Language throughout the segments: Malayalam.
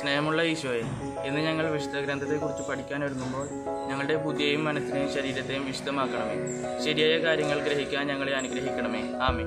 സ്നേഹമുള്ള ഈശോയെ, ഇന്ന് ഞങ്ങൾ വിശുദ്ധ ഗ്രന്ഥത്തെക്കുറിച്ച് പഠിക്കാനൊരുങ്ങുമ്പോൾ ഞങ്ങളുടെ ബുദ്ധിയെയും മനസ്സിനെയും ശരീരത്തെയും വിശുദ്ധമാക്കണമേ. ശരിയായ കാര്യങ്ങൾ ഗ്രഹിക്കാൻ ഞങ്ങളെ അനുഗ്രഹിക്കണമേ. ആമേൻ.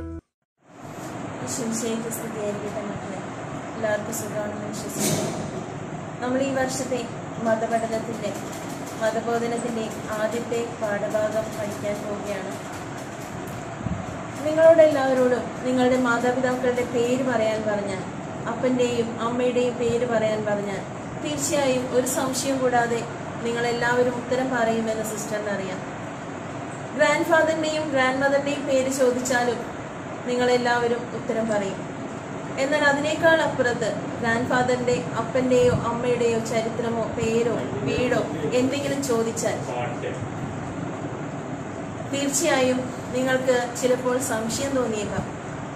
എല്ലാവർക്കും സുഖമാണെന്ന് വിശ്വസിക്കുന്നു. നമ്മൾ ഈ വർഷത്തെ മതബോധനത്തിൻ്റെ ആദ്യത്തെ പാഠഭാഗം പഠിക്കാൻ പോവുകയാണ്. നിങ്ങളോടെല്ലാവരോടും നിങ്ങളുടെ മാതാപിതാക്കളുടെ പേര് പറയാൻ പറഞ്ഞാൽ, അപ്പൻ്റെയും അമ്മയുടെയും പേര് പറയാൻ പറഞ്ഞാൽ തീർച്ചയായും ഒരു സംശയം കൂടാതെ നിങ്ങളെല്ലാവരും ഉത്തരം പറയുമെന്ന് സിസ്റ്ററിനറിയാം. ഗ്രാൻഡ് ഫാദറിൻ്റെയും ഗ്രാൻഡ് മദറിൻ്റെയും പേര് ചോദിച്ചാലും നിങ്ങളെല്ലാവരും ഉത്തരം പറയും. എന്നാൽ അതിനേക്കാൾ അപ്പുറത്ത് ഗ്രാൻഡ് ഫാദറിൻ്റെ, അപ്പൻ്റെയോ അമ്മയുടെയോ ചരിത്രമോ പേരോ വീടോ എന്തെങ്കിലും ചോദിച്ചാൽ തീർച്ചയായും നിങ്ങൾക്ക് ചിലപ്പോൾ സംശയം തോന്നിയേക്കാം.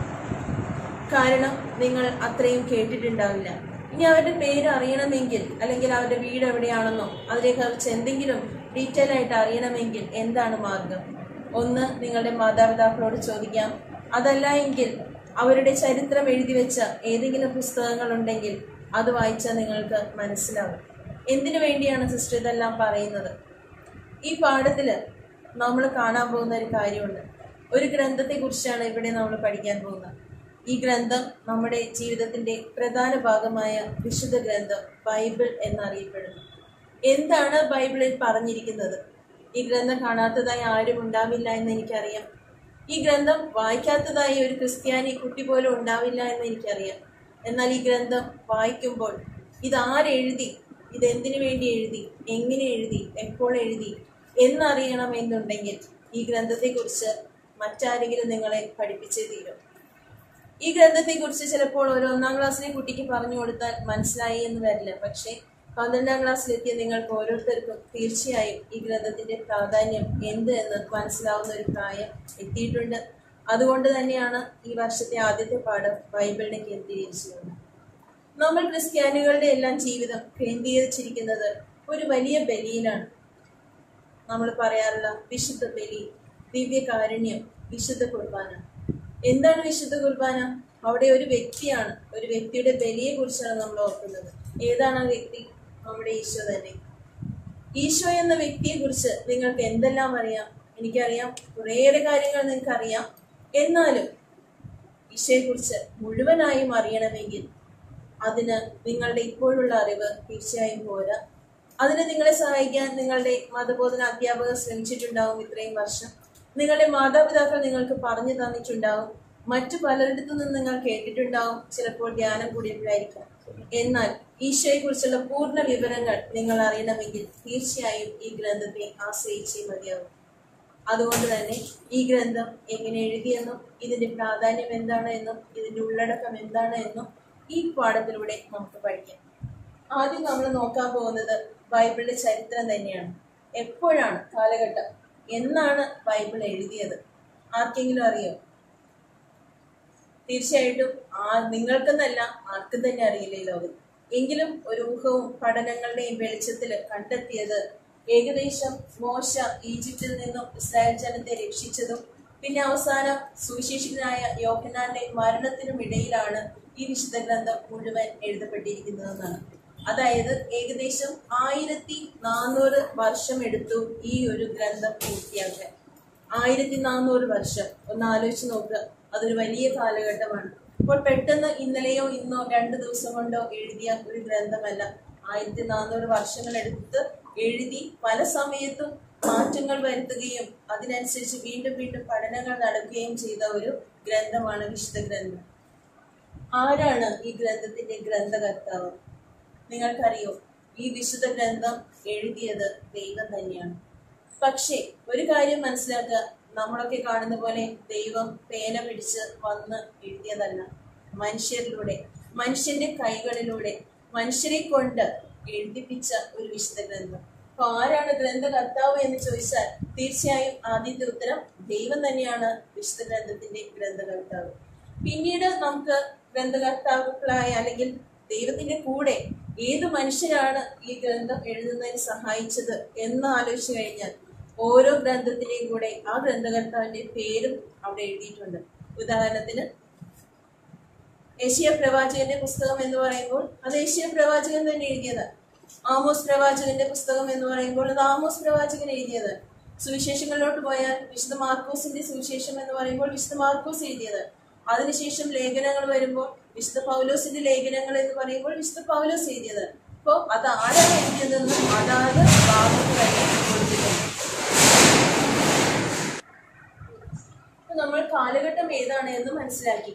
കാരണം നിങ്ങൾ അത്രയും കേട്ടിട്ടുണ്ടാവില്ല. ഇനി അവരുടെ പേര് അറിയണമെങ്കിൽ, അല്ലെങ്കിൽ അവരുടെ വീട് എവിടെയാണെന്നോ അതിനെക്കുറിച്ച് എന്തെങ്കിലും ഡീറ്റെയിൽ ആയിട്ട് അറിയണമെങ്കിൽ എന്താണ് മാർഗം? ഒന്ന്, നിങ്ങളുടെ മാതാപിതാക്കളോട് ചോദിക്കാം. അതല്ല എങ്കിൽ അവരുടെ ചരിത്രം എഴുതി വെച്ച ഏതെങ്കിലും പുസ്തകങ്ങൾ ഉണ്ടെങ്കിൽ അത് വായിച്ചാൽ നിങ്ങൾക്ക് മനസ്സിലാവും. എന്തിനു വേണ്ടിയാണ് സിസ്റ്റർ ഇതെല്ലാം പറയുന്നത്? ഈ പാഠത്തിൽ നമ്മൾ കാണാൻ പോകുന്ന ഒരു കാര്യമുണ്ട്. ഒരു ഗ്രന്ഥത്തെക്കുറിച്ചാണ് ഇവിടെ നമ്മൾ പഠിക്കാൻ പോകുന്നത്. ഈ ഗ്രന്ഥം നമ്മുടെ ജീവിതത്തിൻ്റെ പ്രധാന ഭാഗമായ വിശുദ്ധ ഗ്രന്ഥം ബൈബിൾ എന്നറിയപ്പെടുന്നു. എന്താണ് ബൈബിളിൽ പറഞ്ഞിരിക്കുന്നത്? ഈ ഗ്രന്ഥം കാണാത്തതായി ആരും ഉണ്ടാവില്ല എന്ന് എനിക്കറിയാം. ഈ ഗ്രന്ഥം വായിക്കാത്തതായി ഒരു ക്രിസ്ത്യാനി കുട്ടി പോലും ഉണ്ടാവില്ല എന്ന് എനിക്കറിയാം. എന്നാൽ ഈ ഗ്രന്ഥം വായിക്കുമ്പോൾ ഇതാരെഴുതി, ഇതെന്തിനു വേണ്ടി എഴുതി, എങ്ങനെ എഴുതി, എപ്പോൾ എഴുതി എന്നറിയണം എന്നുണ്ടെങ്കിൽ ഈ ഗ്രന്ഥത്തെക്കുറിച്ച് മറ്റാരെങ്കിലും നിങ്ങളെ പഠിപ്പിച്ചേ തീരും. ഈ ഗ്രന്ഥത്തെക്കുറിച്ച് ചിലപ്പോൾ ഒരു 1-ാം ക്ലാസ്സിലെ കുട്ടിക്ക് പറഞ്ഞു കൊടുത്താൽ മനസ്സിലായി എന്ന് വരില്ല. പക്ഷേ 12-ാം ക്ലാസ്സിലെത്തിയ നിങ്ങൾക്ക് ഓരോരുത്തർക്കും തീർച്ചയായും ഈ ഗ്രന്ഥത്തിന്റെ പ്രാധാന്യം എന്ത് എന്ന് മനസ്സിലാവുന്ന ഒരു പ്രായം എത്തിയിട്ടുണ്ട്. അതുകൊണ്ട് തന്നെയാണ് ഈ വർഷത്തെ ആദ്യത്തെ പാഠം ബൈബിളിനെ കേന്ദ്രീകരിച്ചത്. നമ്മൾ ക്രിസ്ത്യാനികളുടെ എല്ലാം ജീവിതം കേന്ദ്രീകരിച്ചിരിക്കുന്നത് ഒരു വലിയ ബലിയിലാണ്. നമ്മൾ പറയാറുള്ള വിശുദ്ധ ബലി, ദിവ്യകാരുണ്യം, വിശുദ്ധ കുർബാന. എന്താണ് വിശുദ്ധ കുർബാന? അവിടെ ഒരു വ്യക്തിയാണ്, ഒരു വ്യക്തിയുടെ ബലിയെ കുറിച്ചാണ് നമ്മൾ ഓർക്കുന്നത്. ഏതാണ് ആ വ്യക്തി? നമ്മുടെ ഈശോ തന്നെ. ഈശോ എന്ന വ്യക്തിയെ കുറിച്ച് നിങ്ങൾക്ക് എന്തെല്ലാം അറിയാം? എനിക്കറിയാം, കുറേയേറെ കാര്യങ്ങൾ നിങ്ങൾക്ക് അറിയാം. എന്നാലും ഈശോയെ കുറിച്ച് മുഴുവനായും അറിയണമെങ്കിൽ അതിന് നിങ്ങളുടെ ഇപ്പോഴുള്ള അറിവ് തീർച്ചയായും പോരാ. അതിന് നിങ്ങളെ സഹായിക്കാൻ നിങ്ങളുടെ മതബോധന അധ്യാപകർ ശ്രമിച്ചിട്ടുണ്ടാവും ഇത്രയും വർഷം. നിങ്ങളുടെ മാതാപിതാക്കൾ നിങ്ങൾക്ക് പറഞ്ഞു തന്നിട്ടുണ്ടാവും. മറ്റു പലരിടത്തു നിന്ന് നിങ്ങൾ കേട്ടിട്ടുണ്ടാവും. ചിലപ്പോൾ ധ്യാനം കൂടിയിട്ടായിരിക്കാം. എന്നാൽ ഈശോയെ കുറിച്ചുള്ള പൂർണ്ണ വിവരങ്ങൾ നിങ്ങൾ അറിയണമെങ്കിൽ തീർച്ചയായും ഈ ഗ്രന്ഥത്തെ ആശ്രയിച്ചേ മതിയാവും. അതുകൊണ്ട് തന്നെ ഈ ഗ്രന്ഥം എങ്ങനെ എഴുതിയെന്നും ഇതിന്റെ പ്രാധാന്യം എന്താണ് എന്നും ഇതിന്റെ ഉള്ളടക്കം എന്താണ് എന്നും ഈ പാഠത്തിലൂടെ നമുക്ക് പഠിക്കാം. ആദ്യം നമ്മൾ നോക്കാൻ പോകുന്നത് ബൈബിളിന്റെ ചരിത്രം തന്നെയാണ്. എപ്പോഴാണ്, കാലഘട്ടം, എന്നാണ് ബൈബിൾ എഴുതിയത്? ആർക്കെങ്കിലും അറിയോ? തീർച്ചയായിട്ടും നിങ്ങൾക്കെന്നല്ല, ആർക്കും തന്നെ അറിയില്ല ഈ ലോകത്ത്. എങ്കിലും ഒരു ഊഹവും പഠനങ്ങളുടെയും വെളിച്ചത്തിൽ കണ്ടെത്തിയത് ഏകദേശം മോശ ഈജിപ്തിൽ നിന്നും ഇസ്രായേൽ ജനത്തെ രക്ഷിച്ചതും പിന്നെ അവസാനം സുവിശേഷകനായ യോഹന്നാന്റെ മരണത്തിനും ഇടയിലാണ് ഈ വിശുദ്ധ ഗ്രന്ഥം മുഴുവൻ എഴുതപ്പെട്ടിരിക്കുന്നതെന്നാണ്. അതായത് ഏകദേശം 1400 വർഷം എടുത്തു ഈ ഒരു ഗ്രന്ഥം പൂർത്തിയാക്കാൻ. 1400 വർഷം ഒന്ന് ആലോചിച്ച് നോക്കുക. അതൊരു വലിയ കാലഘട്ടമാണ്. അപ്പോൾ പെട്ടെന്ന് ഇന്നലെയോ ഇന്നോ 2 ദിവസം കൊണ്ടോ എഴുതിയ ഒരു ഗ്രന്ഥമല്ല. 1400 വർഷങ്ങൾ എടുത്ത് എഴുതി പല സമയത്തും മാറ്റങ്ങൾ വരുത്തുകയും അതിനനുസരിച്ച് വീണ്ടും വീണ്ടും പഠനങ്ങൾ നടക്കുകയും ചെയ്ത ഒരു ഗ്രന്ഥമാണ് വിശുദ്ധ ഗ്രന്ഥം. ആരാണ് ഈ ഗ്രന്ഥത്തിന്റെ ഗ്രന്ഥകർത്താവ്? നിങ്ങൾക്കറിയോ? ഈ വിശുദ്ധ ഗ്രന്ഥം എഴുതിയത് ദൈവം തന്നെയാണ്. പക്ഷേ ഒരു കാര്യം മനസ്സിലാക്കുക, നമ്മളൊക്കെ കാണുന്ന പോലെ ദൈവം പേന പിടിച്ച് വന്ന് എഴുതിയതല്ല. മനുഷ്യരിലൂടെ, മനുഷ്യന്റെ കൈകളിലൂടെ, മനുഷ്യരെ കൊണ്ട് എഴുതിപ്പിച്ച ഒരു വിശുദ്ധ ഗ്രന്ഥം. അപ്പൊ ആരാണ് ഗ്രന്ഥകർത്താവ് എന്ന് ചോദിച്ചാൽ തീർച്ചയായും ആദ്യത്തെ ഉത്തരം ദൈവം തന്നെയാണ് വിശുദ്ധ ഗ്രന്ഥത്തിന്റെ ഗ്രന്ഥകർത്താവ്. പിന്നീട് നമുക്ക് ഗ്രന്ഥകർത്താക്കളായ അല്ലെങ്കിൽ ദൈവത്തിന്റെ കൂടെ ഏത് മനുഷ്യരാണ് ഈ ഗ്രന്ഥം എഴുതുന്നതിന് സഹായിച്ചത് എന്ന് ആലോചിച്ചു കഴിഞ്ഞാൽ ഓരോ ഗ്രന്ഥത്തിന്റെയും കൂടെ ആ ഗ്രന്ഥകർത്താവിന്റെ പേരും അവിടെ എഴുതിയിട്ടുണ്ട്. ഉദാഹരണത്തിന് യെശയ്യാ പ്രവാചകന്റെ പുസ്തകം എന്ന് പറയുമ്പോൾ അത് യെശയ്യാ പ്രവാചകൻ തന്നെ എഴുതിയത്. ആമോസ് പ്രവാചകന്റെ പുസ്തകം എന്ന് പറയുമ്പോൾ അത് ആമോസ് പ്രവാചകൻ എഴുതിയത്. സുവിശേഷങ്ങളിലോട്ട് പോയാൽ വിശുദ്ധ മാർക്കോസിന്റെ സുവിശേഷം എന്ന് പറയുമ്പോൾ വിശുദ്ധ മാർക്കോസ് എഴുതിയത്. അതിനുശേഷം ലേഖനങ്ങൾ വരുമ്പോൾ വിശുദ്ധ പൗലോസിന്റെ ലേഖനങ്ങൾ എന്ന് പറയുമ്പോൾ വിശുദ്ധ പൗലോസ് എഴുതിയത്. അപ്പോൾ അത് ആരാണ് എഴുതിയതെന്ന് അതാത് ഭാഗത്ത് തന്നെ കൊടുത്തിട്ടുണ്ട്. നമ്മൾ കാലഘട്ടം ഏതാണ് എന്ന് മനസ്സിലാക്കി.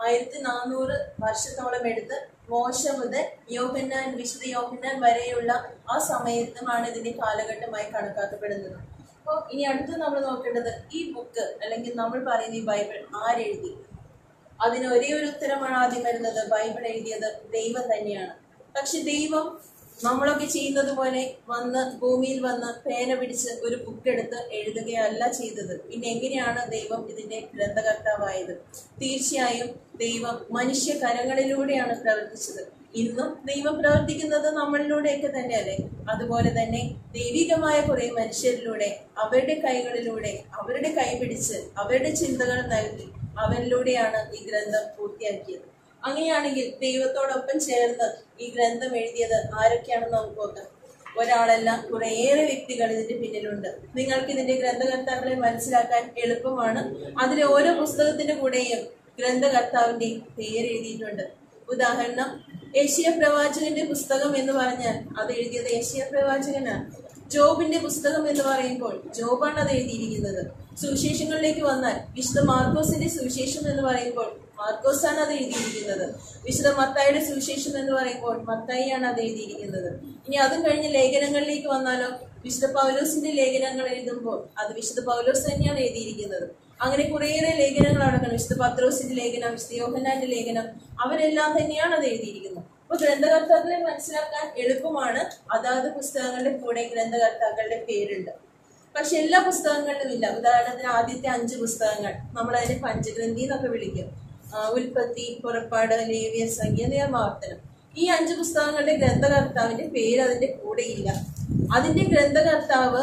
1400 വർഷത്തോളം എടുത്ത് മോശ മുതൽ യോഹന്നാൻ, വിശുദ്ധ യോഹന്നാൻ വരെയുള്ള ആ സമയത്തുമാണ് ഇതിന്റെ കാലഘട്ടമായി കണക്കാക്കപ്പെടുന്നത്. അപ്പോൾ ഇനി അടുത്ത് നമ്മൾ നോക്കേണ്ടത് ഈ ബുക്ക് അല്ലെങ്കിൽ നമ്മൾ പറയുന്ന ഈ ബൈബിൾ ആരെഴുതി? അതിന് ഒരേ ഒരു ഉത്തരമാണ് ആദ്യം വരുന്നത്. ബൈബിൾ എഴുതിയത് ദൈവം തന്നെയാണ്. പക്ഷെ ദൈവം നമ്മളൊക്കെ ചെയ്യുന്നത് പോലെ വന്ന് ഭൂമിയിൽ വന്ന് പേന പിടിച്ച് ഒരു ബുക്ക് എടുത്ത് എഴുതുകയല്ല ചെയ്തത്. പിന്നെ എങ്ങനെയാണ് ദൈവം ഇതിന്റെ ഗ്രന്ഥകർത്താവായത്? തീർച്ചയായും ദൈവം മനുഷ്യ കരങ്ങളിലൂടെയാണ് പ്രവർത്തിച്ചത്. ഇന്നും ദൈവം പ്രവർത്തിക്കുന്നത് നമ്മളിലൂടെയൊക്കെ തന്നെയല്ലേ? അതുപോലെ തന്നെ ദൈവികമായ കുറെ മനുഷ്യരിലൂടെ, അവരുടെ കൈകളിലൂടെ, അവരുടെ കൈ പിടിച്ച് അവരുടെ ചിന്തകൾ നൽകി അവരിലൂടെയാണ് ഈ ഗ്രന്ഥം പൂർത്തിയാക്കിയത്. അങ്ങനെയാണെങ്കിൽ ദൈവത്തോടൊപ്പം ചേർന്ന് ഈ ഗ്രന്ഥം എഴുതിയത് ആരൊക്കെയാണെന്ന് നമുക്ക് നോക്കാം. ഒരാളല്ല, കുറേയേറെ വ്യക്തികൾ ഇതിന്റെ പിന്നിലുണ്ട്. നിങ്ങൾക്ക് ഇതിന്റെ ഗ്രന്ഥകർത്താക്കളെ മനസ്സിലാക്കാൻ എളുപ്പമാണ്. അതിലെ ഓരോ പുസ്തകത്തിന്റെ കൂടെയും ഗ്രന്ഥകർത്താവിന്റെ പേര് എഴുതിയിട്ടുണ്ട്. ഉദാഹരണം, യെശയ്യാ പ്രവാചകന്റെ പുസ്തകം എന്ന് പറഞ്ഞാൽ അത് എഴുതിയത് യെശയ്യാ പ്രവാചകനാണ്. ജോബിന്റെ പുസ്തകം എന്ന് പറയുമ്പോൾ ജോബാണ് അത് എഴുതിയിരിക്കുന്നത്. സുവിശേഷങ്ങളിലേക്ക് വന്നാൽ വിശുദ്ധ മാർക്കോസിന്റെ സുവിശേഷം എന്ന് പറയുമ്പോൾ മാർക്കോസാണ് അത് എഴുതിയിരിക്കുന്നത്. വിശുദ്ധ മത്തായിയുടെ സുവിശേഷം എന്ന് പറയുമ്പോൾ മത്തായിയാണ് അത് എഴുതിയിരിക്കുന്നത്. ഇനി അതും കഴിഞ്ഞ് ലേഖനങ്ങളിലേക്ക് വന്നാലോ, വിശുദ്ധ പൗലോസിന്റെ ലേഖനങ്ങൾ എഴുതുമ്പോൾ അത് വിശുദ്ധ പൗലോസ് തന്നെയാണ് എഴുതിയിരിക്കുന്നത്. അങ്ങനെ കുറേയേറെ ലേഖനങ്ങൾ അടക്കണം. വിശുദ്ധ പത്രോസിന്റെ ലേഖനം, വിശുദ്ധ യോഹന്നാന്റെ ലേഖനം, അവരെല്ലാം തന്നെയാണ് അത് എഴുതിയിരിക്കുന്നത്. അപ്പൊ ഗ്രന്ഥകർത്താക്കളെ മനസ്സിലാക്കാൻ എളുപ്പമാണ്. അതാത് പുസ്തകങ്ങളുടെ കൂടെ ഗ്രന്ഥകർത്താക്കളുടെ പേരുണ്ട്. പക്ഷെ എല്ലാ പുസ്തകങ്ങളിലും ഇല്ല. ഉദാഹരണത്തിന് ആദ്യത്തെ 5 പുസ്തകങ്ങൾ നമ്മൾ അതിനെ പഞ്ചഗ്രന്ഥി എന്നൊക്കെ വിളിക്കും. ഉൽപ്പത്തി, പുറപ്പാട്, ലേവ്യർ, സംഖ്യ, നിയമാവർത്തനം. ഈ 5 പുസ്തകങ്ങളുടെ ഗ്രന്ഥകർത്താവിന്റെ പേര് അതിന്റെ കൂടെ ഇല്ല. അതിന്റെ ഗ്രന്ഥകർത്താവ്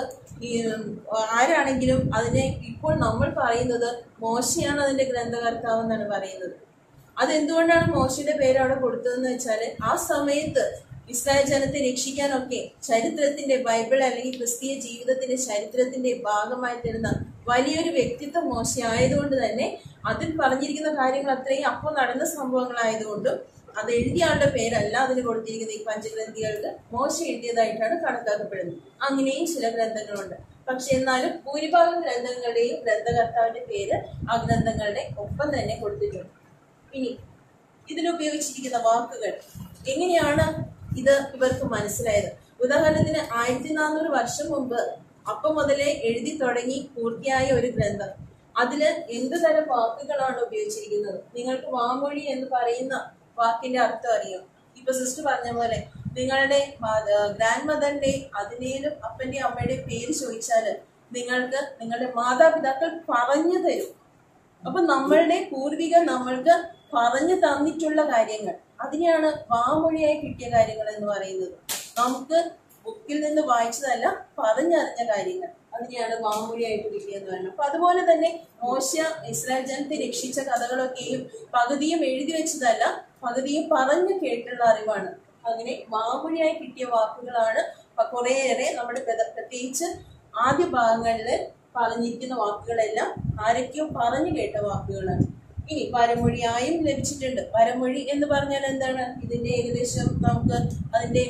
ആരാണെങ്കിലും അതിനെ ഇപ്പോൾ നമ്മൾ പറയുന്നത് മോശയാണ് അതിന്റെ ഗ്രന്ഥകർത്താവ് എന്നാണ് പറയുന്നത്. അതെന്തുകൊണ്ടാണ് മോശയുടെ പേര് അവിടെ കൊടുത്തതെന്ന് വെച്ചാൽ ആ സമയത്ത് ഇസ്രായേൽ ജനത്തെ രക്ഷിക്കാനൊക്കെ ചരിത്രത്തിന്റെ, ബൈബിൾ അല്ലെങ്കിൽ ക്രിസ്തീയ ജീവിതത്തിന്റെ ചരിത്രത്തിന്റെ ഭാഗമായി തരുന്ന വലിയൊരു വ്യക്തിത്വം മോശ ആയതുകൊണ്ട് തന്നെ അതിൽ പറഞ്ഞിരിക്കുന്ന കാര്യങ്ങൾ അത്രയും അപ്പോൾ നടന്ന സംഭവങ്ങളായതുകൊണ്ടും അത് എഴുതിയ ആളുടെ പേരല്ല അതിന് കൊടുത്തിരിക്കുന്ന ഈ പഞ്ചഗ്രന്ഥികൾക്ക് മോശ എഴുതിയതായിട്ടാണ് കണക്കാക്കപ്പെടുന്നത്. അങ്ങനെയും ചില ഗ്രന്ഥങ്ങളുണ്ട്. പക്ഷെ എന്നാലും ഭൂരിഭാഗം ഗ്രന്ഥങ്ങളുടെയും ഗ്രന്ഥകർത്താവിന്റെ പേര് ആ ഗ്രന്ഥങ്ങളുടെ ഒപ്പം തന്നെ കൊടുത്തിട്ടുണ്ട്. ഇനി ഇതിനുപയോഗിച്ചിരിക്കുന്ന വാക്കുകൾ എങ്ങനെയാണ് ഇത് ഇവർക്ക് മനസ്സിലായത്? ഉദാഹരണത്തിന് 1400 വർഷം മുമ്പ് അപ്പം മുതലേ എഴുതി തുടങ്ങി പൂർത്തിയായ ഒരു ഗ്രന്ഥം, അതില് എന്ത് തരം വാക്കുകളാണ് ഉപയോഗിച്ചിരിക്കുന്നത്? നിങ്ങൾക്ക് വാമൊഴി എന്ന് പറയുന്ന വാക്കിന്റെ അർത്ഥം അറിയാം. ഇപ്പൊ സിസ്റ്റർ പറഞ്ഞ പോലെ നിങ്ങളുടെ ഗ്രാൻഡ് മദറിന്റെ അതിനേലും അപ്പന്റെ അമ്മയുടെ പേര് ചോദിച്ചാല് നിങ്ങൾക്ക് നിങ്ങളുടെ മാതാപിതാക്കൾ പറഞ്ഞു തരും. അപ്പൊ നമ്മളുടെ പൂർവികർ നമ്മൾക്ക് പറഞ്ഞു തന്നിട്ടുള്ള കാര്യങ്ങൾ, അതിനെയാണ് വാമൊഴിയായി കിട്ടിയ കാര്യങ്ങൾ എന്ന് പറയുന്നത്. നമുക്ക് ബുക്കിൽ നിന്ന് വായിച്ചതല്ല, പറഞ്ഞറിഞ്ഞ കാര്യങ്ങൾ, അതിനെയാണ് വാമൊഴിയായിട്ട് കിട്ടിയെന്ന് പറയുന്നത്. അപ്പൊ അതുപോലെ തന്നെ മോശ ഇസ്രായേൽ ജനത്തെ രക്ഷിച്ച കഥകളൊക്കെയും പകുതിയും എഴുതി വെച്ചതല്ല, പകുതിയും പറഞ്ഞു കേട്ടുള്ള അറിവാണ്. അങ്ങനെ വാമൊഴിയായി കിട്ടിയ വാക്കുകളാണ് കുറേയേറെ നമ്മുടെ പ്രത്യേകിച്ച് ആദ്യ ഭാഗങ്ങളിൽ പറഞ്ഞിരിക്കുന്ന വാക്കുകളെല്ലാം ആരൊക്കെയോ പറഞ്ഞു കേട്ട വാക്കുകളാണ്. ഇനി വരമൊഴിയായും ലഭിച്ചിട്ടുണ്ട്. വരമൊഴി എന്ന് പറഞ്ഞാൽ എന്താണ്? ഇതിന്റെ ഏകദേശം നമുക്ക് അതിന്റെ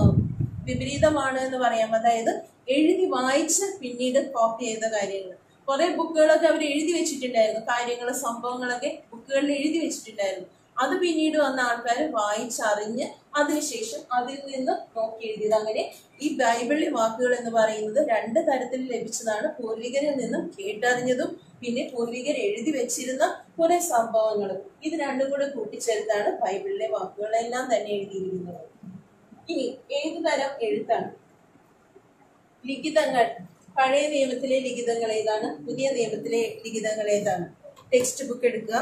വിപരീതമാണ് എന്ന് പറയാം. അതായത് എഴുതി വായിച്ച് പിന്നീട് കോപ്പി ചെയ്ത കാര്യങ്ങൾ. കുറെ ബുക്കുകളൊക്കെ അവർ എഴുതി വെച്ചിട്ടുണ്ടായിരുന്നു, കാര്യങ്ങൾ, സംഭവങ്ങളൊക്കെ ബുക്കുകളിൽ എഴുതി വെച്ചിട്ടുണ്ടായിരുന്നു. അത് പിന്നീട് വന്ന ആൾക്കാർ വായിച്ചറിഞ്ഞ് അതിനുശേഷം അതിൽ നിന്ന് നോക്കി എഴുതിയത്. അങ്ങനെ ഈ ബൈബിളിലെ വാക്കുകൾ എന്ന് പറയുന്നത് 2 തരത്തിൽ ലഭിച്ചതാണ്. പൂർവികരിൽ നിന്നും കേട്ടറിഞ്ഞതും പിന്നെ പൂർവികർ എഴുതി വെച്ചിരുന്ന കുറെ സംഭവങ്ങളും. ഇത് രണ്ടും കൂടെ കൂട്ടിച്ചേർത്താണ് ബൈബിളിലെ വാക്കുകളെല്ലാം തന്നെ എഴുതിയിരിക്കുന്നത്. ഇനി ഏതു തരം എഴുത്താണ്? ലിഖിതങ്ങൾ. പഴയ നിയമത്തിലെ ലിഖിതങ്ങൾ ഏതാണ്? പുതിയ നിയമത്തിലെ ലിഖിതങ്ങൾ ഏതാണ്? ടെക്സ്റ്റ് ബുക്ക് എടുക്കുക,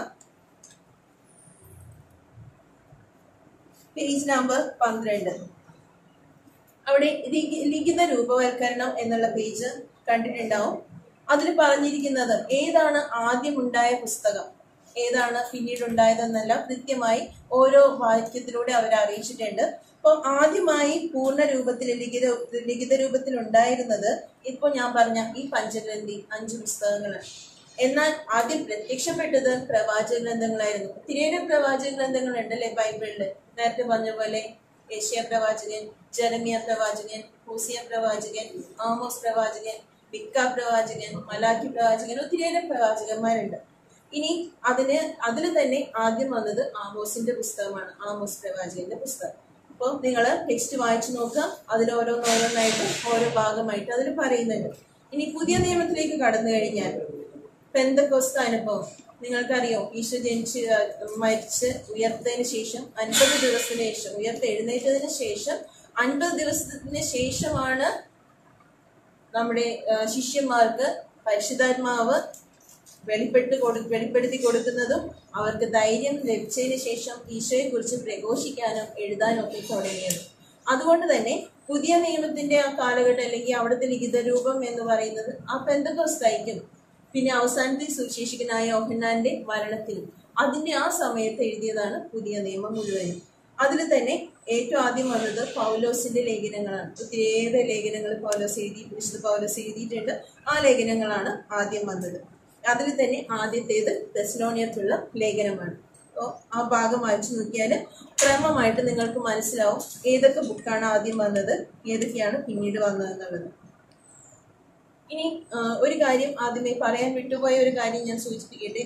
പേജ് നമ്പർ 12. അവിടെ ലിഖിത രൂപവൽക്കരണം എന്നുള്ള പേജ് കണ്ടിട്ടുണ്ടാവും. അതിൽ പറഞ്ഞിരിക്കുന്നത് ഏതാണ് ആദ്യം ഉണ്ടായ പുസ്തകം? ഏതാണ് പിന്നീട് ഉണ്ടായതെന്നെല്ലാം കൃത്യമായി ഓരോ വാക്യത്തിലൂടെ അവർ അറിയിച്ചിട്ടുണ്ട്. അപ്പം ആദ്യമായി പൂർണ്ണ രൂപത്തിൽ ലിഖിത രൂപത്തിൽ ഉണ്ടായിരുന്നത് ഇപ്പോൾ ഞാൻ പറഞ്ഞ ഈ പഞ്ചഗ്രന്ഥി 5 പുസ്തകങ്ങളാണ്. എന്നാൽ ആദ്യം പ്രത്യക്ഷപ്പെട്ടത് പ്രവാചക ഗ്രന്ഥങ്ങളായിരുന്നു. ഒത്തിരിയേറെ പ്രവാചക ഗ്രന്ഥങ്ങളുണ്ട് അല്ലെ ബൈബിളില്. നേരത്തെ പറഞ്ഞ പോലെ യെശയ്യാ പ്രവാചകൻ, ജെറമ്യാ പ്രവാചകൻ, ഹോസിയ പ്രവാചകൻ, ആമോസ് പ്രവാചകൻ, മിക്ക പ്രവാചകൻ, മലാക്കി പ്രവാചകൻ, ഒത്തിരിയേറെ പ്രവാചകന്മാരുണ്ട്. ഇനി അതിൽ തന്നെ ആദ്യം വന്നത് ആമോസിന്റെ പുസ്തകമാണ്, ആമോസ് പ്രവാചകന്റെ പുസ്തകം. അപ്പോൾ നിങ്ങൾ ടെക്സ്റ്റ് വായിച്ചു നോക്കുക. അതിൽ ഓരോന്നായിട്ട് ഓരോ ഭാഗമായിട്ട് അതിൽ പറയുന്നുണ്ട്. ഇനി പുതിയ നിയമത്തിലേക്ക് കടന്നു കഴിഞ്ഞാൽ പെന്തക്കോസ്ത് അനുഭവം നിങ്ങൾക്കറിയോ. ഈശോ ജനിച്ച് മരിച്ച് ഉയർത്തതിന് ശേഷം 50 ദിവസത്തിന് ശേഷം, ഉയർത്തെഴുന്നേറ്റതിന് ശേഷം 50 ദിവസത്തിന് ശേഷമാണ് നമ്മുടെ ശിഷ്യന്മാർക്ക് പരിശുദ്ധാത്മാവ് വെളിപ്പെടുത്തി കൊടുക്കുന്നതും അവർക്ക് ധൈര്യം ലഭിച്ചതിന് ശേഷം ഈശോയെ കുറിച്ച് പ്രഘോഷിക്കാനും എഴുതാനും ഒക്കെ തുടങ്ങിയത്. അതുകൊണ്ട് തന്നെ പുതിയ നിയമത്തിന്റെ ആ കാലഘട്ടം അല്ലെങ്കിൽ അവിടുത്തെ ലിഖിത രൂപം എന്ന് പറയുന്നത് ആ പെന്തക്കോസ്തായിരിക്കും. പിന്നെ അവസാനത്തെ സുവിശേഷകനായ യോഹന്നാന്റെ മരണത്തിലും അതിന്റെ ആ സമയത്ത് എഴുതിയതാണ് പുതിയ നിയമം മുഴുവനും. അതിൽ തന്നെ ഏറ്റവും ആദ്യം വന്നത് പൗലോസിന്റെ ലേഖനങ്ങളാണ്. ഒത്തിരിയേറെ ലേഖനങ്ങൾ വിശുദ്ധ പൗലോസ് എഴുതിയിട്ടുണ്ട്. ആ ലേഖനങ്ങളാണ് ആദ്യം വന്നത്. അതിൽ തന്നെ ആദ്യത്തേത് തെസ്സലോനിയർക്കുള്ള ലേഖനമാണ്. അപ്പോൾ ആ ഭാഗം വായിച്ചു നോക്കിയാൽ ക്രമമായിട്ട് നിങ്ങൾക്ക് മനസ്സിലാവും ഏതൊക്കെ ബുക്കാണ് ആദ്യം വന്നത്, ഏതൊക്കെയാണ് പിന്നീട് വന്നതെന്നുള്ളത്. ഇനി ഒരു കാര്യം ആദ്യമേ പറയാൻ വിട്ടുപോയ ഒരു കാര്യം ഞാൻ സൂചിപ്പിക്കട്ടെ.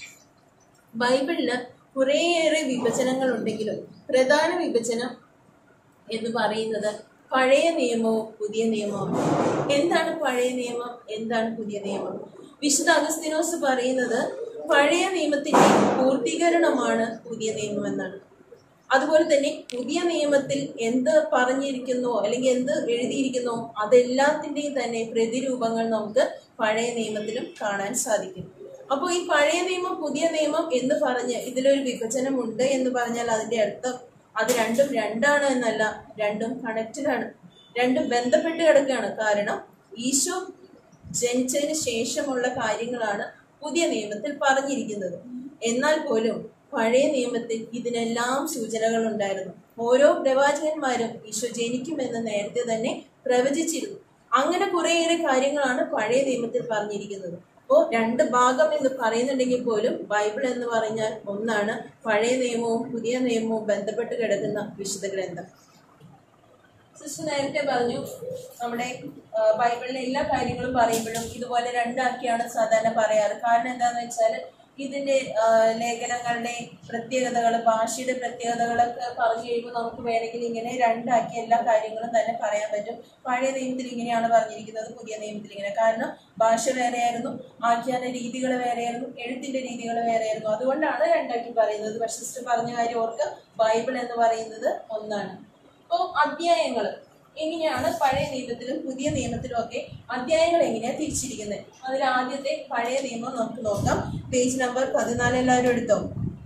ബൈബിളില് കുറേയേറെ വിഭജനങ്ങൾ ഉണ്ടെങ്കിലും പ്രധാന വിഭജനം എന്ന് പറയുന്നത് പഴയ നിയമവും പുതിയ നിയമവും. എന്താണ് പഴയ നിയമം, എന്താണ് പുതിയ നിയമം? വിശുദ്ധ അഗസ്തീനോസ് പറയുന്നത് പഴയ നിയമത്തിന്റെ പൂർത്തീകരണമാണ് പുതിയ നിയമം എന്നാണ്. അതുപോലെ തന്നെ പുതിയ നിയമത്തിൽ എന്ത് പറഞ്ഞിരിക്കുന്നോ അല്ലെങ്കിൽ എന്ത് എഴുതിയിരിക്കുന്നോ അതെല്ലാത്തിന്റെയും തന്നെ പ്രതിരൂപങ്ങൾ നമുക്ക് പഴയ നിയമത്തിലും കാണാൻ സാധിക്കും. അപ്പോൾ ഈ പഴയ നിയമം പുതിയ നിയമം എന്ന് പറഞ്ഞ് ഇതിലൊരു വിഭജനം ഉണ്ട് എന്ന് പറഞ്ഞാൽ അതിന്റെ അർത്ഥം അത് രണ്ടും രണ്ടാണ് എന്നല്ല, രണ്ടും കണക്റ്റഡ് ആണ്, രണ്ടും ബന്ധപ്പെട്ട് കിടക്കുകയാണ്. കാരണം ഈശോ ജനിച്ചതിന് ശേഷമുള്ള കാര്യങ്ങളാണ് പുതിയ നിയമത്തിൽ പറഞ്ഞിരിക്കുന്നത്. എന്നാൽ പോലും പഴയ നിയമത്തിൽ ഇതിനെല്ലാം സൂചനകൾ ഉണ്ടായിരുന്നു. ഓരോ പ്രവാചകന്മാരും ഈശോ ജനിക്കുമെന്ന് നേരത്തെ തന്നെ പ്രവചിച്ചിരുന്നു. അങ്ങനെ കുറേയേറെ കാര്യങ്ങളാണ് പഴയ നിയമത്തിൽ പറഞ്ഞിരിക്കുന്നത്. അപ്പോൾ 2 ഭാഗം എന്ന് പറയുന്നുണ്ടെങ്കിൽ പോലും ബൈബിൾ എന്ന് പറഞ്ഞാൽ ഒന്നാണ്. പഴയ നിയമവും പുതിയ നിയമവും ബന്ധപ്പെട്ട് കിടക്കുന്ന വിശുദ്ധ ഗ്രന്ഥം. സിസ്റ്റർ നേരത്തെ പറഞ്ഞു നമ്മുടെ ബൈബിളിലെ എല്ലാ കാര്യങ്ങളും പറയുമ്പോഴും ഇതുപോലെ 2 ആക്കിയാണ് സാധാരണ പറയാറ്. കാരണം എന്താന്ന് വെച്ചാൽ ഇതിന്റെ ലേഖനങ്ങളുടെ പ്രത്യേകതകൾ, ഭാഷയുടെ പ്രത്യേകതകളൊക്കെ പറഞ്ഞു കഴിയുമ്പോൾ നമുക്ക് വേണമെങ്കിൽ ഇങ്ങനെ 2 ആക്കി എല്ലാ കാര്യങ്ങളും തന്നെ പറയാൻ പറ്റും. പഴയ നിയമത്തിൽ ഇങ്ങനെയാണ് പറഞ്ഞിരിക്കുന്നത്, പുതിയ നിയമത്തിൽ ഇങ്ങനെ. കാരണം ഭാഷ വേറെയായിരുന്നു, ആഖ്യാന രീതികൾ വേറെയായിരുന്നു, എഴുത്തിന്റെ രീതികൾ വേറെയായിരുന്നു. അതുകൊണ്ടാണ് 2 ആക്കി പറയുന്നത്. പക്ഷെ സിസ്റ്റർ പറഞ്ഞ കാര്യം ഓർക്ക്, ബൈബിൾ എന്ന് പറയുന്നത് ഒന്നാണ്. അപ്പോൾ അധ്യായങ്ങൾ എങ്ങനെയാണ് പഴയ നിയമത്തിലും പുതിയ നിയമത്തിലും ഒക്കെ അധ്യായങ്ങൾ എങ്ങനെയാണ് തിരിച്ചിരിക്കുന്നത്? അതിൽ ആദ്യത്തെ പഴയ നിയമം നമുക്ക് നോക്കാം. പേജ് നമ്പർ 14 എല്ലാവരും എടുത്തോ.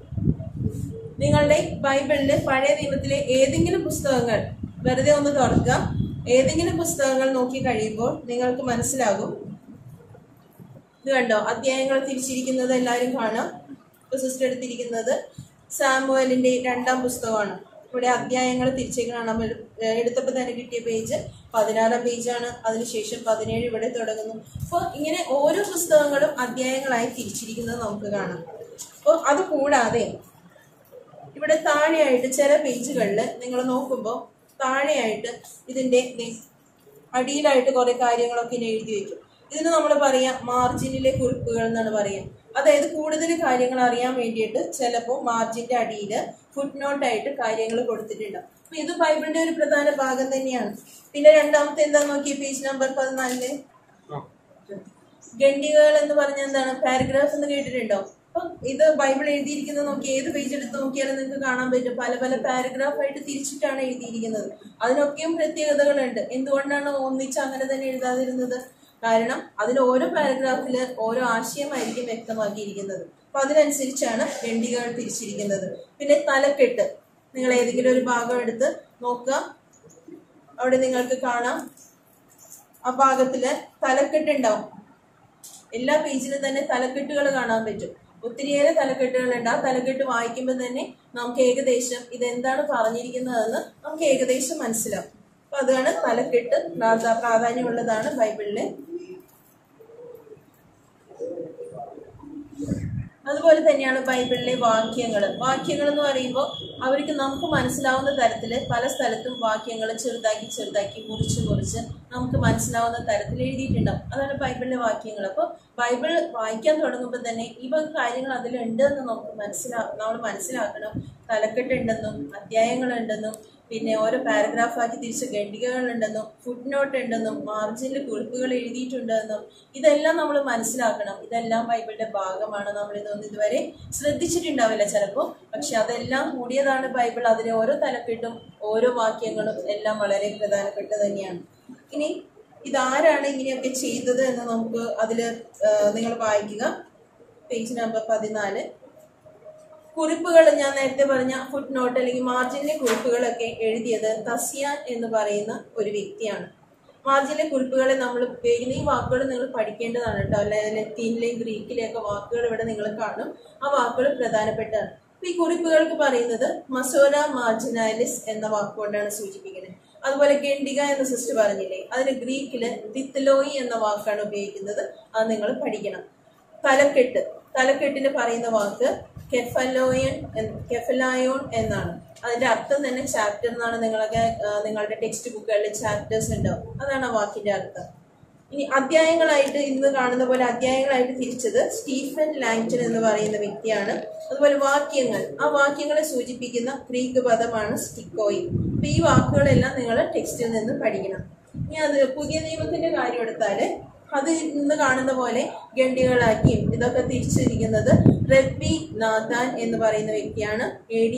നിങ്ങളുടെ ബൈബിളില് പഴയ നിയമത്തിലെ ഏതെങ്കിലും പുസ്തകങ്ങൾ വെറുതെ ഒന്ന് തുറക്കുക. ഏതെങ്കിലും പുസ്തകങ്ങൾ നോക്കി കഴിയുമ്പോൾ നിങ്ങൾക്ക് മനസ്സിലാകും. ഇത് കണ്ടോ, അധ്യായങ്ങൾ തിരിച്ചിരിക്കുന്നത് എല്ലാവരും കാണാം. ഇപ്പൊ സിസ്റ്റർ എടുത്തിരിക്കുന്നത് സാമുവേലിന്റെ 2-ാം പുസ്തകമാണ്. ഇവിടെ അധ്യായങ്ങൾ തിരിച്ചേക്കാണ്. നമ്മൾ എടുത്തപ്പോൾ തന്നെ കിട്ടിയ പേജ് 16-ാം പേജാണ്. അതിനുശേഷം 17 ഇവിടെ തുടങ്ങുന്നു. അപ്പോൾ ഇങ്ങനെ ഓരോ പുസ്തകങ്ങളും അധ്യായങ്ങളായി തിരിച്ചിരിക്കുന്നത് നമുക്ക് കാണാം. അപ്പോൾ അത് കൂടാതെ ഇവിടെ താഴെയായിട്ട് ചില പേജുകളിൽ നിങ്ങൾ നോക്കുമ്പോൾ താഴെയായിട്ട് ഇതിന്റെ അടിയിലായിട്ട് കുറെ കാര്യങ്ങളൊക്കെ ഇനി എഴുതി വെക്കും. ഇതിന് നമ്മൾ പറയാം മാർജിനിലെ കുറിപ്പുകൾ എന്നാണ് പറയാം. അതായത് കൂടുതൽ കാര്യങ്ങൾ അറിയാൻ വേണ്ടിയിട്ട് ചിലപ്പോൾ മാർജിന്റെ അടിയിൽ ഫുട് നോട്ടായിട്ട് കാര്യങ്ങൾ കൊടുത്തിട്ടുണ്ട്. അപ്പൊ ഇത് ബൈബിളിന്റെ ഒരു പ്രധാന ഭാഗം തന്നെയാണ്. പിന്നെ 2-ാമത്തെ എന്താ നോക്കിയ പേജ് നമ്പർ 14 ഖണ്ഡികകൾ എന്ന് പറഞ്ഞാൽ എന്താണ്? പാരഗ്രാഫ് എന്ന് കേട്ടിട്ടുണ്ടോ? അപ്പൊ ഇത് ബൈബിൾ എഴുതിയിരിക്കുന്നത് നോക്കി ഏത് പേജ് എടുത്ത് നോക്കിയാലും നിങ്ങൾക്ക് കാണാൻ പറ്റും. പല പല പാരഗ്രാഫായിട്ട് തിരിച്ചിട്ടാണ് എഴുതിയിരിക്കുന്നത്. അതിനൊക്കെയും പ്രത്യേകതകളുണ്ട്. എന്തുകൊണ്ടാണ് ഒന്നിച്ച് അങ്ങനെ തന്നെ എഴുതാതിരുന്നത്? കാരണം അതിൽ ഓരോ പാരഗ്രാഫില് ഓരോ ആശയമായിരിക്കും വ്യക്തമാക്കിയിരിക്കുന്നത്. അപ്പൊ അതിനനുസരിച്ചാണ് ഖണ്ഡികകൾ തിരിച്ചിരിക്കുന്നത്. പിന്നെ തലക്കെട്ട്, നിങ്ങൾ ഏതെങ്കിലും ഒരു ഭാഗം എടുത്ത് നോക്കുക. അവിടെ നിങ്ങൾക്ക് കാണാം ആ ഭാഗത്തില് തലക്കെട്ട് ഉണ്ടാവും. എല്ലാ പേജിലും തന്നെ തലക്കെട്ടുകൾ കാണാൻ പറ്റും. ഒത്തിരിയേറെ തലക്കെട്ടുകളുണ്ട്. ആ തലക്കെട്ട് വായിക്കുമ്പോൾ തന്നെ നമുക്ക് ഏകദേശം ഇതെന്താണ് പറഞ്ഞിരിക്കുന്നതെന്ന് നമുക്ക് ഏകദേശം മനസ്സിലാവും. അപ്പൊ അതാണ് തലക്കെട്ട്, പ്രാധാന്യമുള്ളതാണ് ബൈബിളിലെ. അതുപോലെ തന്നെയാണ് ബൈബിളിലെ വാക്യങ്ങൾ. വാക്യങ്ങൾ എന്ന് പറയുമ്പോൾ അവർക്ക് നമുക്ക് മനസ്സിലാവുന്ന തരത്തിൽ പല സ്ഥലത്തും വാക്യങ്ങൾ ചെറുതാക്കി മുറിച്ച് നമുക്ക് മനസ്സിലാവുന്ന തരത്തിൽ എഴുതിയിട്ടുണ്ടാവും. അതാണ് ബൈബിളിലെ വാക്യങ്ങൾ. അപ്പോൾ ബൈബിൾ വായിക്കാൻ തുടങ്ങുമ്പോൾ തന്നെ ഈ വക കാര്യങ്ങൾ അതിലുണ്ടെന്ന് നമ്മൾ മനസ്സിലാക്കണം. തലക്കെട്ടുണ്ടെന്നും അധ്യായങ്ങളുണ്ടെന്നും പിന്നെ ഓരോ പാരഗ്രാഫാക്കി തിരിച്ച് ഖണ്ഡികകളുണ്ടെന്നും ഫുട് നോട്ട് ഉണ്ടെന്നും മാർജിനിൽ കുറിപ്പുകൾ എഴുതിയിട്ടുണ്ടെന്നും ഇതെല്ലാം നമ്മൾ മനസ്സിലാക്കണം. ഇതെല്ലാം ബൈബിളിന്റെ ഭാഗമാണ്. നമ്മൾ ഇതൊന്നും ഇതുവരെ ശ്രദ്ധിച്ചിട്ടുണ്ടാവില്ല ചിലപ്പോൾ. പക്ഷെ അതെല്ലാം കൂടിയതാണ് ബൈബിൾ. അതിലെ ഓരോ തലക്കെട്ടും ഓരോ വാക്യങ്ങളും എല്ലാം വളരെ പ്രധാനപ്പെട്ട തന്നെയാണ്. ഇനി ഇതാരാണ് ഇങ്ങനെയൊക്കെ ചെയ്തത് എന്ന് നമുക്ക് നിങ്ങൾ വായിക്കുക. Page number 14. കുറിപ്പുകൾ ഞാൻ നേരത്തെ പറഞ്ഞ ഫുട് നോട്ട് അല്ലെങ്കിൽ മാർജിനിലെ കുറിപ്പുകളൊക്കെ എഴുതിയത് തസ്യാൻ എന്ന് പറയുന്ന ഒരു വ്യക്തിയാണ്. മാർജിനിലെ കുറിപ്പുകളെ നമ്മൾ ഉപയോഗിക്കുന്ന ഈ വാക്കുകൾ നിങ്ങൾ പഠിക്കേണ്ടതാണ് കേട്ടോ. ലത്തീനിലെയും ഗ്രീക്കിലെയൊക്കെ വാക്കുകൾ ഇവിടെ നിങ്ങൾ കാണും. ആ വാക്കുകൾ പ്രധാനപ്പെട്ടതാണ്. ഈ കുറിപ്പുകൾക്ക് പറയുന്നത് മസോര മാർജിനാലിസ് എന്ന വാക്കുകൊണ്ടാണ് സൂചിപ്പിക്കുന്നത്. അതുപോലെ ഖണ്ഡിക എന്ന സിസ്റ്റർ പറഞ്ഞില്ലേ, അതിന് ഗ്രീക്കില് ദിത്ലോയി എന്ന വാക്കാണ് ഉപയോഗിക്കുന്നത്. അത് നിങ്ങൾ പഠിക്കണം. തലക്കെട്ടിന് പറയുന്ന വാക്ക് കെഫലായോൺ എന്നാണ്. അതിന്റെ അർത്ഥം തന്നെ ചാപ്റ്റർ എന്നാണ്. നിങ്ങളുടെ ടെക്സ്റ്റ് ബുക്കുകളിൽ ചാപ്റ്റേഴ്സ് ഉണ്ടാവും. അതാണ് ആ വാക്കിന്റെ അർത്ഥം. ഇനി അധ്യായങ്ങളായിട്ട് ഇന്ന് കാണുന്ന പോലെ അധ്യായങ്ങളായിട്ട് തിരിച്ചത് സ്റ്റീഫൻ ലാങ്ടൺ എന്ന് പറയുന്ന വ്യക്തിയാണ്. അതുപോലെ വാക്യങ്ങൾ, ആ വാക്യങ്ങളെ സൂചിപ്പിക്കുന്ന ഗ്രീക്ക് പദമാണ് സ്റ്റിക്കോയി. അപ്പൊ ഈ വാക്കുകളെല്ലാം നിങ്ങൾ ടെക്സ്റ്റിൽ നിന്ന് പഠിക്കണം. ഇനി അത് പുതിയ നിയമത്തിന്റെ കാര്യം എടുത്താല് അത് ഇന്ന് കാണുന്ന പോലെ ഖണ്ഡികളാക്കിയും ഇതൊക്കെ തിരിച്ചിരിക്കുന്നത് റബ്ബി നാഥാൻ എന്ന് പറയുന്ന വ്യക്തിയാണ്. AD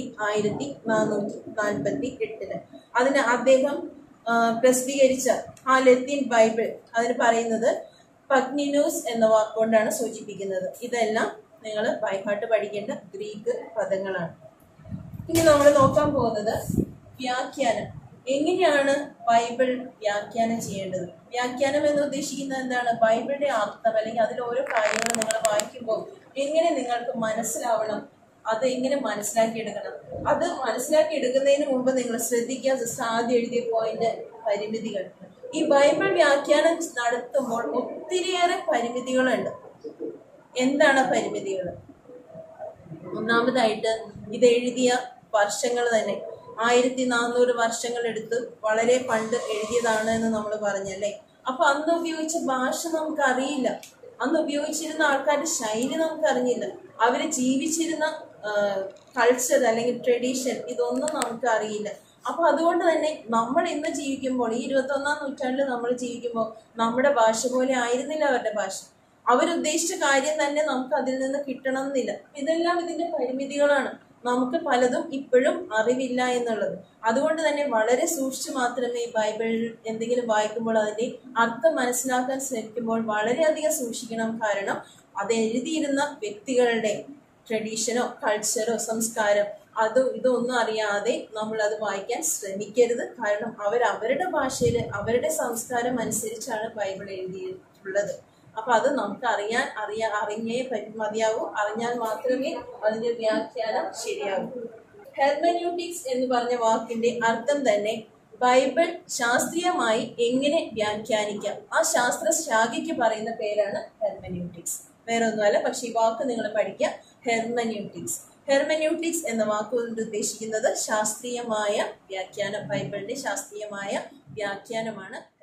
1448. അതിന് അദ്ദേഹം പ്രസിദ്ധീകരിച്ച ആ ലത്തീൻ ബൈബിൾ അതിന് പറയുന്നത് പഗ്നിനൂസ് എന്ന വാക്കുകൊണ്ടാണ് സൂചിപ്പിക്കുന്നത്. ഇതെല്ലാം നിങ്ങൾ ബൈഹാർട്ട് പഠിക്കേണ്ട ഗ്രീക്ക് പദങ്ങളാണ്. ഇനി നമ്മൾ നോക്കാൻ പോകുന്നത് വ്യാഖ്യാനം. എങ്ങനെയാണ് ബൈബിൾ വ്യാഖ്യാനം ചെയ്യേണ്ടത്? വ്യാഖ്യാനം എന്ന് ഉദ്ദേശിക്കുന്നത് എന്താണ്? ബൈബിളിന്റെ അർത്ഥം അല്ലെങ്കിൽ അതിൽ ഓരോ കാര്യങ്ങൾ നിങ്ങൾ വായിക്കുമ്പോൾ എങ്ങനെ നിങ്ങൾക്ക് മനസ്സിലാവണം, അത് എങ്ങനെ മനസ്സിലാക്കിയെടുക്കണം. അത് മനസ്സിലാക്കിയെടുക്കുന്നതിന് മുമ്പ് നിങ്ങൾ ശ്രദ്ധിക്കുക ആദ്യം എഴുതിയ പോയിന്റ് പരിമിതികൾ. ഈ ബൈബിൾ വ്യാഖ്യാനം നടത്തുമ്പോൾ ഒത്തിരിയേറെ പരിമിതികളുണ്ട്. എന്താണ് പരിമിതികൾ? ഒന്നാമതായിട്ട് ഇത് എഴുതിയ വർഷങ്ങൾ തന്നെ 1400 വർഷങ്ങൾ എടുത്ത് വളരെ പണ്ട് എഴുതിയതാണ് എന്ന് നമ്മൾ പറഞ്ഞല്ലേ. അപ്പൊ അന്ന് ഉപയോഗിച്ച ഭാഷ നമുക്ക് അറിയില്ല. അന്ന് ഉപയോഗിച്ചിരുന്ന ആൾക്കാരുടെ ശൈലി നമുക്ക് അറിഞ്ഞില്ല. അവര് ജീവിച്ചിരുന്ന കൾച്ചർ അല്ലെങ്കിൽ ട്രഡീഷൻ ഇതൊന്നും നമുക്ക് അറിയില്ല. അപ്പൊ അതുകൊണ്ട് തന്നെ നമ്മൾ ഇന്ന് ജീവിക്കുമ്പോൾ ഈ 21ാം നൂറ്റാണ്ടിൽ നമ്മൾ ജീവിക്കുമ്പോൾ നമ്മുടെ ഭാഷ പോലെ ആയിരുന്നില്ല അവരുടെ ഭാഷ. അവരുദ്ദേശിച്ച കാര്യം തന്നെ നമുക്ക് അതിൽ നിന്ന് കിട്ടണം എന്നില്ല. ഇതെല്ലാം ഇതിന്റെ പരിമിതികളാണ്. നമുക്ക് പലതും ഇപ്പോഴും അറിവില്ല എന്നുള്ളത്. അതുകൊണ്ട് തന്നെ വളരെ സൂക്ഷിച്ച് മാത്രമേ ബൈബിളിൽ എന്തെങ്കിലും വായിക്കുമ്പോൾ അതിന്റെ അർത്ഥം മനസ്സിലാക്കാൻ ശ്രമിക്കുമ്പോൾ വളരെയധികം സൂക്ഷിക്കണം. കാരണം അത് എഴുതിയിരുന്ന വ്യക്തികളുടെ ട്രഡീഷനോ കൾച്ചറോ സംസ്കാരം ഇതൊന്നും അറിയാതെ നമ്മൾ അത് വായിക്കാൻ ശ്രമിക്കരുത്. കാരണം അവരുടെ ഭാഷയിൽ അവരുടെ സംസ്കാരം അനുസരിച്ചാണ് ബൈബിൾ എഴുതിയിട്ടുള്ളത്. അപ്പൊ അത് നമുക്ക് അറിഞ്ഞേ മതിയാവൂ. അറിഞ്ഞാൽ മാത്രമേ അതിന്റെ വ്യാഖ്യാനം ശരിയാകൂ. ഹെർമന്യൂട്ടിക്സ് എന്ന് പറഞ്ഞ വാക്കിന്റെ അർത്ഥം തന്നെ ബൈബിൾ ശാസ്ത്രീയമായി എങ്ങനെ വ്യാഖ്യാനിക്കാം, ആ ശാസ്ത്ര ശാഖയ്ക്ക് പറയുന്ന പേരാണ് ഹെർമന്യൂട്ടിക്സ്. വേറെ ഒന്നുമല്ല, പക്ഷെ ഈ വാക്ക് നിങ്ങൾ പഠിക്കുക, ഹെർമന്യൂട്ടിക്സ്. ഹെർമന്യൂട്ടിക്സ് എന്ന വാക്കുകൊണ്ട് ഉദ്ദേശിക്കുന്നത് ശാസ്ത്രീയമായ വ്യാഖ്യാനം. ബൈബിളിന്റെ ശാസ്ത്രീയമായ വ്യാഖ്യാനമാണ്